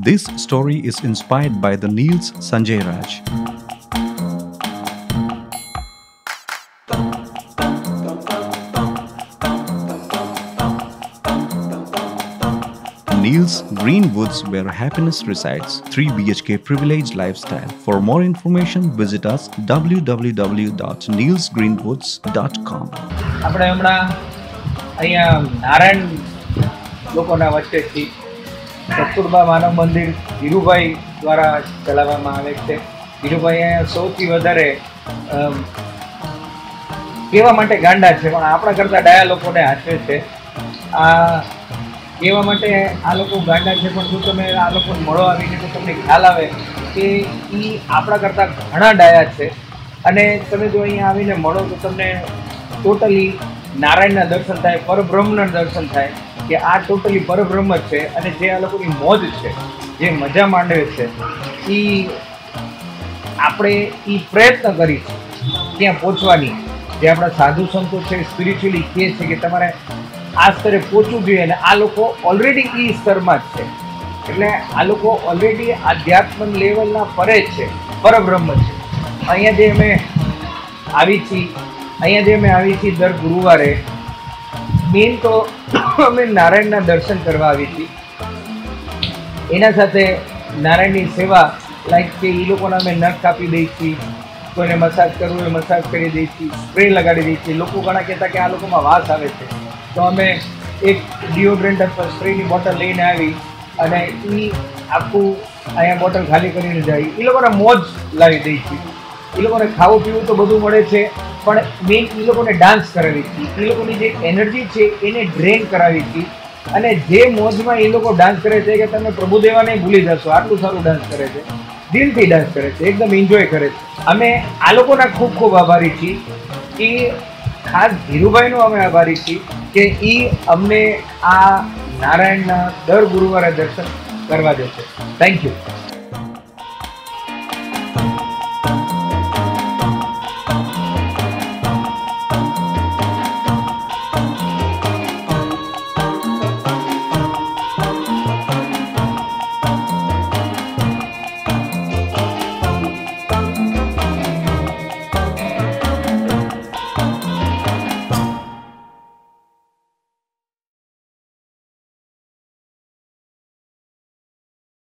This story is inspired by the Niels Sanjay Raj. Niels Green Woods, where happiness resides. 3 BHK privileged lifestyle. For more information, visit us www.nielsgreenwoods.com. આપણે હમણાં અહીંયા નારાયણ લોકોના વચ્ચેથી કસ્તુરબા માનવ મંદિર ધીરુભાઈ દ્વારા ચલાવવામાં આવે છે. ધીરુભાઈ અહીંયા સૌથી વધારે કહેવા માટે ગાંડા છે, પણ આપણા કરતાં ડાયા લોકોને હાચવે છે. આ કહેવા માટે આ લોકો ગાંડા છે, પણ જો તમે આ લોકોને મળો આવીને તો તમને ખ્યાલ આવે કે એ આપણા કરતાં ઘણા ડાયા છે. અને તમે જો અહીંયા આવીને મળો તો તમને ટોટલી નારાયણના દર્શન થાય, પરબ્રહ્મના દર્શન થાય કે આ ટોટલી પરબ્રહ્મ જ છે. અને જે આ લોકોની મોજ છે, જે મજા માંડે છે, એ આપણે એ પ્રયત્ન કરીશું ત્યાં પહોંચવાની. જે આપણા સાધુ સંતો છે, સ્પિરિચ્યુઅલી કહે છે કે તમારે આ સ્તરે પહોંચવું જોઈએ, અને આ લોકો ઓલરેડી એ સ્તરમાં જ છે. એટલે આ લોકો ઓલરેડી આધ્યાત્મ લેવલના પરે જ છે, પરબ્રહ્મ છે. અહીંયા જે અમે આવી છીએ દર ગુરુવારે મેઇન તો અમે નારાયણના દર્શન કરવા આવી છીએ. એના સાથે નારાયણની સેવા, લાઈક કે એ લોકોને અમે નખ કાપી દઈએ છીએ, કોઈને મસાજ કરવું હોય મસાજ કરી દઈએ છીએ, સ્પ્રે લગાડી દઈએ છીએ. લોકો ઘણા કહેતા કે આ લોકોમાં વાસ આવે છે, તો અમે એક ડિઓડ્રન્ટ અથવા સ્પ્રેની બોટલ લઈને આવી અને એ આખું અહીંયા બોટલ ખાલી કરીને જાય. એ લોકોને મોજ લાવી દઈએ છીએ. એ લોકોને ખાવું પીવું તો બધું મળે છે, પણ મેઇન એ લોકોને ડાન્સ કરાવી છીએ. એ લોકોની જે એનર્જી છે એને ડ્રેન કરાવી છીએ. અને જે મોજમાં એ લોકો ડાન્સ કરે છે કે તમે પ્રભુદેવાને ભૂલી જશો, આટલું સારું ડાન્સ કરે છે, દિલથી ડાન્સ કરે છે, એકદમ એન્જોય કરે છે. અમે આ લોકોના ખૂબ ખૂબ આભારી છીએ. કે ખાસ ધીરુભાઈનો અમે આભારી છીએ કે એ અમને આ નારાયણના દર ગુરુવારે દર્શન કરવા દેશે. Thank you.